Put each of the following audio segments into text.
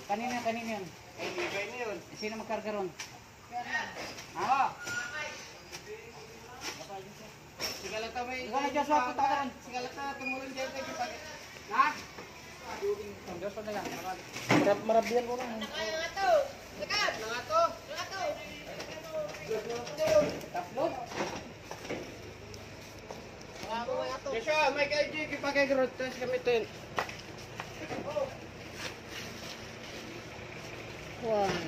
Kanina yun. Ay, bigay na yun. Sino magkarga ron? Ha? Sigalata may... Ikaw na Joshua, punta ka ron. Sigalata, tumulong dyan tayo. Ha? Joshua na lang. Marabyan mo na. Nakaya nga to. Lakat. Nga to. Taplot. Joshua, may kayo kipagay grot. Tapos gamitin. One.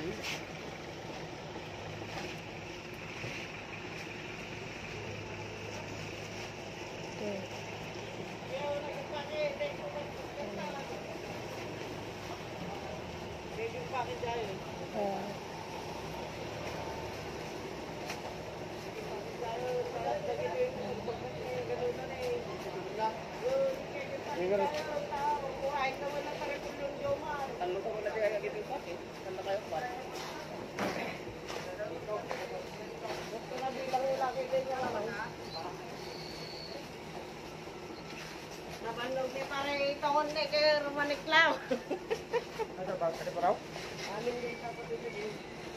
Nabanong ni pare itoon ni kay Romaniklaw. Ano ba? Ano ba raw? Amin din sa pagdito.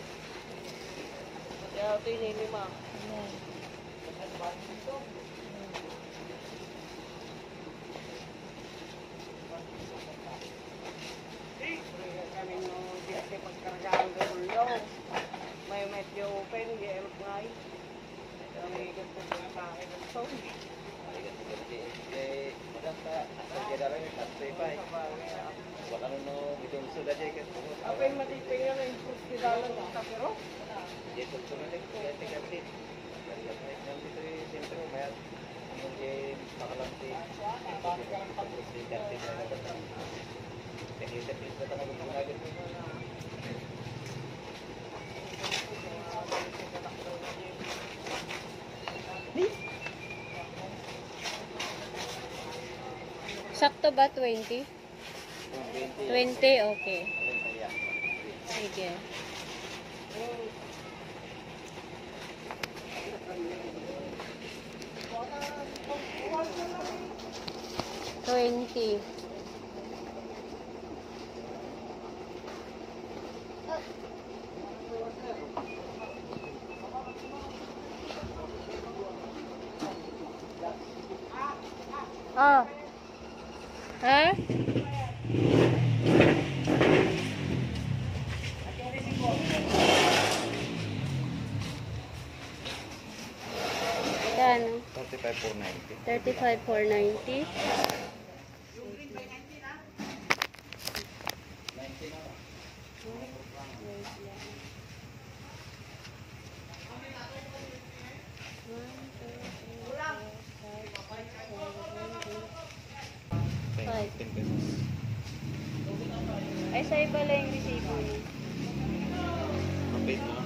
Kaya ito yung lima. Kami no di ate pagkargaan ko ulo. May medyo open di elok ngay. Kami ganito sa akin ng song. Apa yang mati pengen yang di dalam tapi roh? Sakto ba 20? 20, okay. Sige. $20. Oh. Ha? Yan. 35,490. 35,490. Five. 10 pesos. Ay, sa iba lang yung resibo niya. Kapit na.